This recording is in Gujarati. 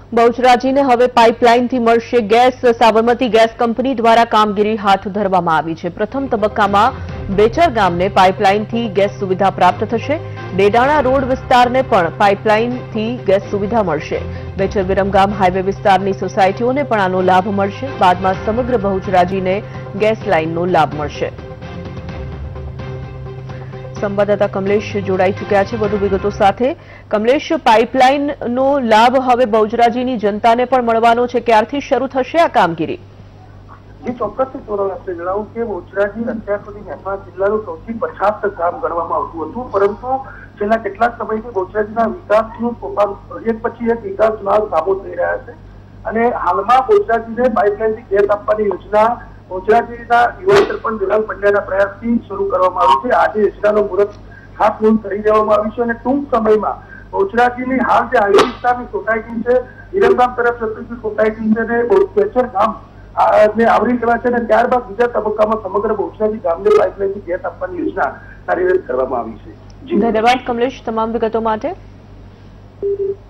બહુચરાજીને હવે પાઇપલાઇનથી મળશે ગેસ। સાબરમતી ગેસ કંપની દ્વારા કામગીરી હાથ ધરવામાં આવી છે। પ્રથમ તબક્કામાં બેચર ગામને પાઇપલાઇનથી ગેસ સુવિધા પ્રાપ્ત થશે। ડેડાણા રોડ વિસ્તારને પણ પાઇપલાઇનથી ગેસ સુવિધા મળશે। બેચર વિરમગામ હાઇવે વિસ્તારની સોસાયટીઓને પણ આનો લાભ મળશે। બાદમાં સમગ્ર બહુચરાજીને ગેસ લાઇનનો લાભ મળશે। સંવાદદાતા કમલેશ જોડાઈ ચૂક્યા છે વધુ વિગતો સાથે। કમલેશ, પાઇપલાઇનનો લાભ હવે બહુચરાજીની જનતાને પણ મળવાનો છે। ક્યારથી શરૂ થશે આ કામગીરી? જે ચોક્કસથી આપને જણાવું કે બહુચરાજી અત્યાર સુધી મહેસાણા જિલ્લાનું સૌથી પછાત ગામ ગણવામાં આવતું હતું, પરંતુ છેલ્લા કેટલાક સમયથી બહુચરાજીના વિકાસનું એક પછી એક વિકાસના કામો થઈ રહ્યા છે અને હાલમાં બહુચરાજીને પાઇપલાઇનથી ગેસ આપવાની યોજના બહુચરાજીના યુવા સરપંચ દિલાલ પંડ્યાના પ્રયાસથી શરૂ કરવામાં આવી છે। આજે યોજનાનો મુહૂર્ત ખાતમુહૂર્ત કરી દેવામાં આવ્યું છે અને ટૂંક સમયમાં બહુચરાજીની હાલ જે હાઇવે વિસ્તારની સોસાયટી છે, વિરમગામ તરફ જતી સોસાયટી છે અને બેચર ગામ આવરી લેવા છે અને ત્યારબાદ બીજા તબક્કામાં સમગ્ર બહુચરાજી ગામને પાઇપલાઇનથી ગેસ આપવાની યોજના કાર્યરત કરવામાં આવી છે। ધન્યવાદ કમલેશ તમામ વિગતો માટે।